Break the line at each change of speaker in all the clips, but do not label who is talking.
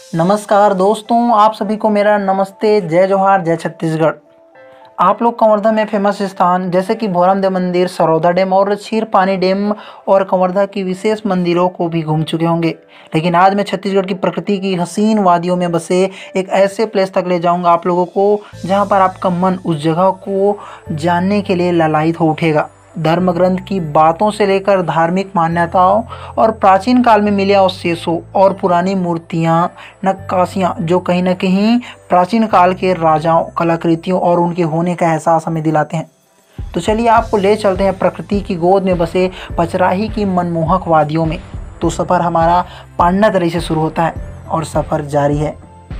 नमस्कार दोस्तों, आप सभी को मेरा नमस्ते। जय जोहार, जय छत्तीसगढ़। आप लोग कवर्धा में फेमस स्थान जैसे कि भोरम देव मंदिर, सरौदा डैम और क्षीर पानी डैम और कवर्धा की विशेष मंदिरों को भी घूम चुके होंगे। लेकिन आज मैं छत्तीसगढ़ की प्रकृति की हसीन वादियों में बसे एक ऐसे प्लेस तक ले जाऊंगा आप लोगों को जहां पर आपका मन उस जगह को जानने के लिए ललायत हो उठेगा। धर्म ग्रंथ की बातों से लेकर धार्मिक मान्यताओं और प्राचीन काल में मिले अवशेषों और पुरानी मूर्तियां, नक्काशियां जो कहीं न कहीं प्राचीन काल के राजाओं, कलाकृतियों और उनके होने का एहसास हमें दिलाते हैं। तो चलिए आपको ले चलते हैं प्रकृति की गोद में बसे पचराही की मनमोहक वादियों में। तो सफ़र हमारा पांडातरी से शुरू होता है और सफ़र जारी है।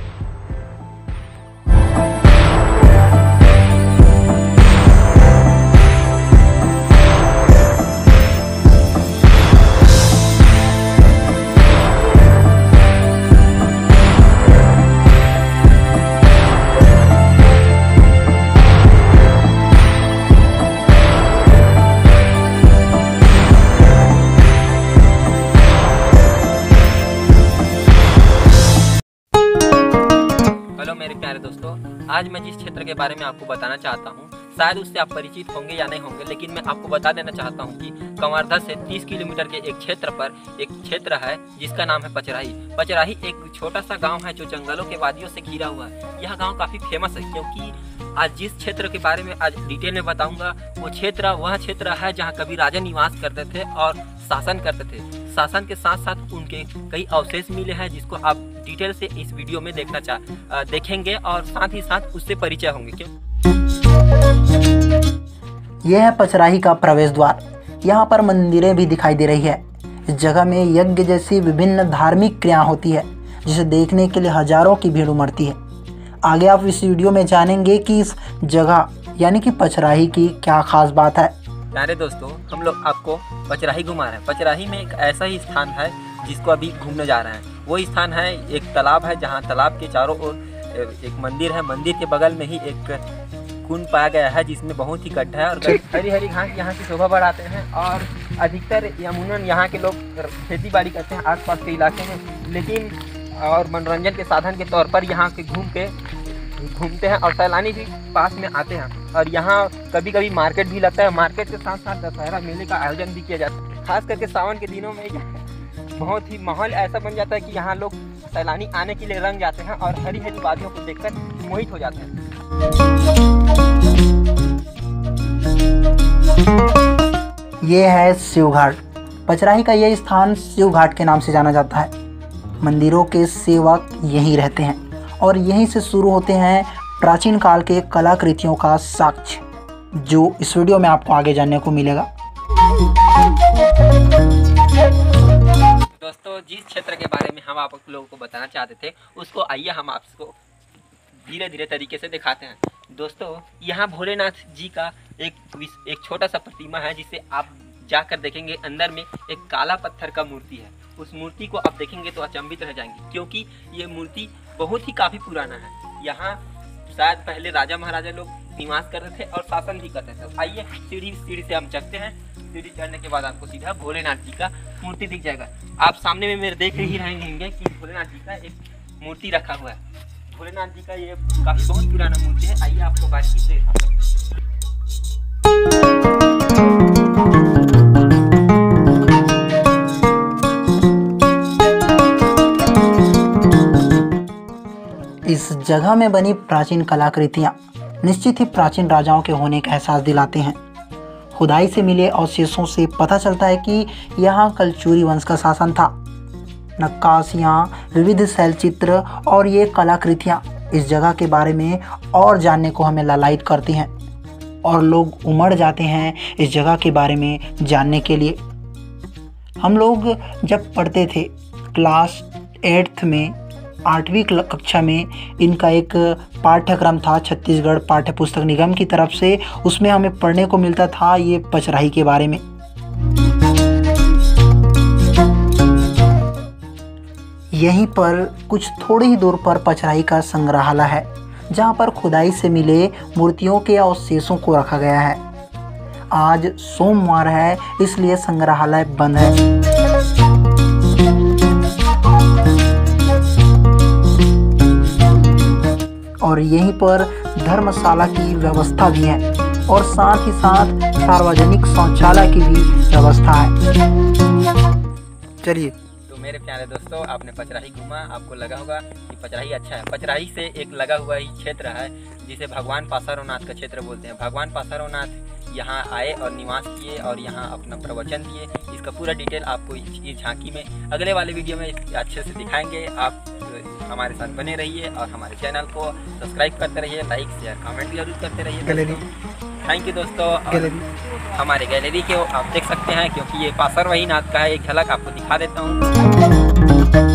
मेरे प्यारे दोस्तों, आज मैं जिस क्षेत्र के बारे में आपको बताना चाहता हूँ, शायद उससे आप परिचित होंगे या नहीं होंगे, लेकिन मैं आपको बता देना चाहता हूँ कि कवर्धा से 30 किलोमीटर के एक क्षेत्र पर एक क्षेत्र है जिसका नाम है पचराही। पचराही एक छोटा सा गांव है जो जंगलों के वादियों से घिरा हुआ है। यह गांव काफ़ी फेमस है क्योंकि आज जिस क्षेत्र के बारे में आज डिटेल में बताऊंगा वो क्षेत्र वह क्षेत्र है जहाँ कभी राजा निवास करते थे और शासन करते थे। शासन के साथ साथ उनके कई अवशेष मिले हैं जिसको आप डिटेल से इस वीडियो में देखेंगे और साथ ही साथ उससे परिचय होंगे। क्यों
यह है पचराही का प्रवेश द्वार। यहाँ पर मंदिरें भी दिखाई दे रही है। इस जगह में यज्ञ जैसी विभिन्न धार्मिक क्रियाएं होती है जिसे देखने के लिए हजारों की भीड़ उमड़ती है। आगे आप इस वीडियो में जानेंगे कि इस जगह यानी कि पचराही की क्या खास बात है।
प्यारे दोस्तों, हम लोग आपको पचराही घुमा रहे हैं। पचराही में एक ऐसा ही स्थान है जिसको अभी घूमने जा रहे हैं। वो स्थान है एक तालाब है जहाँ तालाब के चारों ओर एक मंदिर है। मंदिर के बगल में ही एक कुंड पाया गया है जिसमें बहुत ही गड्ढा है और हरी हरी घास यहाँ की शोभा बढ़ाते हैं। और अधिकतर यमुनन यहाँ के लोग खेती बाड़ी करते हैं आसपास के इलाके में, लेकिन और मनोरंजन के साधन के तौर पर यहाँ के घूमते हैं और सैलानी भी पास में आते हैं। और यहाँ कभी कभी मार्केट भी लगता है। मार्केट के साथ साथ दशहरा मेले का आयोजन भी किया जाता है। खास करके सावन के दिनों में बहुत ही माहौल ऐसा बन जाता है कि यहाँ लोग सैलानी आने के लिए रंग जाते हैं और हरी हरी वादियों को देखकर मोहित हो जाते हैं।
ये है शिव घाट। पचराही का यह स्थान शिव घाट के नाम से जाना जाता है। मंदिरों के सेवक यहीं रहते हैं और यहीं से शुरू होते हैं प्राचीन काल के कलाकृतियों का साक्ष्य, जो इस वीडियो में आपको आगे जानने को मिलेगा।
दोस्तों, जिस क्षेत्र के बारे में हम आप लोगों को बताना चाहते थे उसको आइए हम आपको धीरे धीरे तरीके से दिखाते हैं। दोस्तों, यहाँ भोलेनाथ जी का एक छोटा सा प्रतिमा है जिसे आप जाकर देखेंगे। अंदर में एक काला पत्थर का मूर्ति है। उस मूर्ति को आप देखेंगे तो अचंभित रह जाएंगे क्योंकि ये मूर्ति बहुत ही काफ़ी पुराना है। यहाँ शायद पहले राजा महाराजा लोग निवास करते थे और शासन भी करते थे। आइए सीढ़ी से हम चढ़ते हैं। सीढ़ी चढ़ने के बाद आपको सीधा भोलेनाथ जी का मूर्ति दिख जाएगा। आप सामने में मेरे देख ही रहेंगे कि भोलेनाथ जी का एक मूर्ति रखा हुआ है। भोलेनाथ जी का ये काफ़ी बहुत पुराना मूर्ति है। आइए आपको बारीकी से
इस जगह में बनी प्राचीन कलाकृतियाँ निश्चित ही प्राचीन राजाओं के होने का एहसास दिलाते हैं। खुदाई से मिले अवशेषों से पता चलता है कि यहाँ कलचुरी वंश का शासन था। नक्काशियाँ, विविध शैलचित्र और ये कलाकृतियाँ इस जगह के बारे में और जानने को हमें ललायत करती हैं और लोग उमड़ जाते हैं इस जगह के बारे में जानने के लिए। हम लोग जब पढ़ते थे क्लास 8th में 8वीं कक्षा में इनका एक पाठ्यक्रम था छत्तीसगढ़ पाठ्य पुस्तक निगम की तरफ से। उसमें हमें पढ़ने को मिलता था ये पचराही के बारे में। यहीं पर कुछ थोड़ी ही दूर पर पचराही का संग्रहालय है जहां पर खुदाई से मिले मूर्तियों के अवशेषों को रखा गया है। आज सोमवार है इसलिए संग्रहालय बंद है। यहीं पर धर्मशाला की व्यवस्था भी है और साथ ही साथ सार्वजनिक शौचालय की भी व्यवस्था है। चलिए,
तो मेरे प्यारे दोस्तों, आपने पचराही घूमा, आपको लगा होगा कि पचराही अच्छा है। पचराही से एक लगा हुआ ही क्षेत्र है जिसे भगवान पासारोनाथ का क्षेत्र बोलते हैं। भगवान पासारोनाथ यहाँ आए और निवास किए और यहाँ अपना प्रवचन दिए। इसका पूरा डिटेल आपको इस झांकी में अगले वाले वीडियो में अच्छे से दिखाएंगे। आप हमारे साथ बने रहिए और हमारे चैनल को सब्सक्राइब करते रहिए, लाइक शेयर कमेंट जरूर करते रहिए।
गैलरी,
थैंक यू दोस्तों। हमारे गैलरी के आप देख सकते हैं, क्योंकि ये पासरवही नाथ का है। एक झलक आपको दिखा देता हूँ।